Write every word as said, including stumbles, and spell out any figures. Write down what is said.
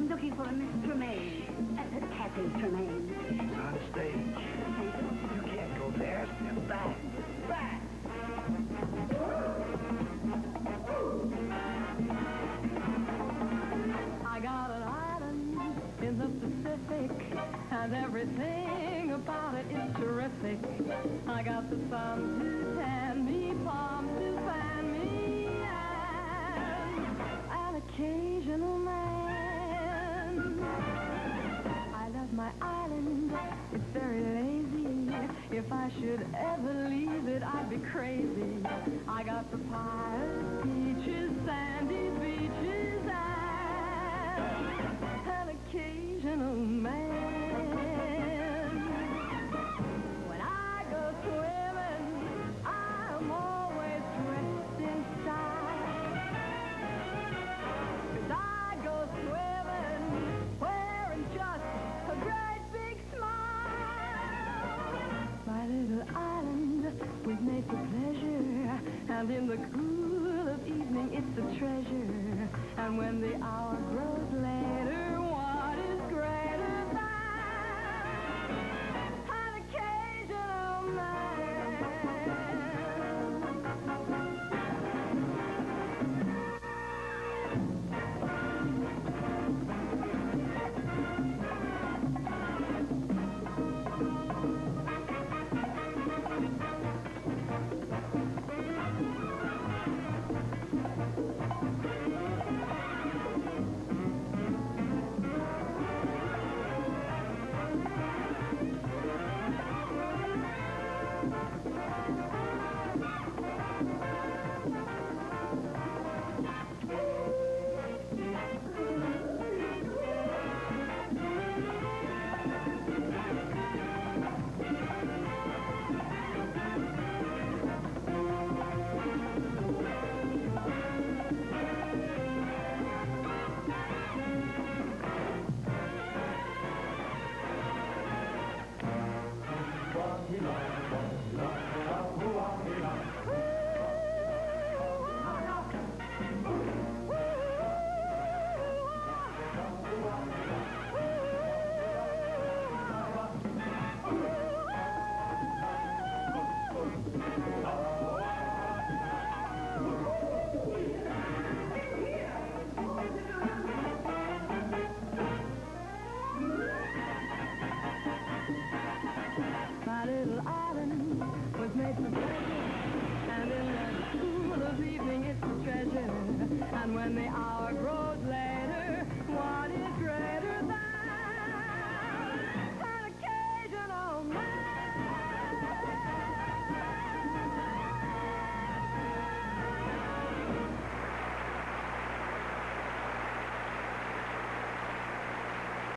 I'm looking for a Miss Tremaine. Uh, Kathy Tremaine. She's on stage. Thank you. You can't go there. Step back. Back! I got an island in the Pacific, and everything about it is terrific. I got the sun to tan me, palms to fan me, and an occasional man. I love my island, it's very lazy. If I should ever leave it, I'd be crazy. I got the pirates, beaches, sandy beaches, and an occasional man. When I go swimming, I'm always dressed in style. 'Cause I go swimming wearing just a great big smile. My little island was made for pleasure, and in the cool of evening it's a treasure. And when the hour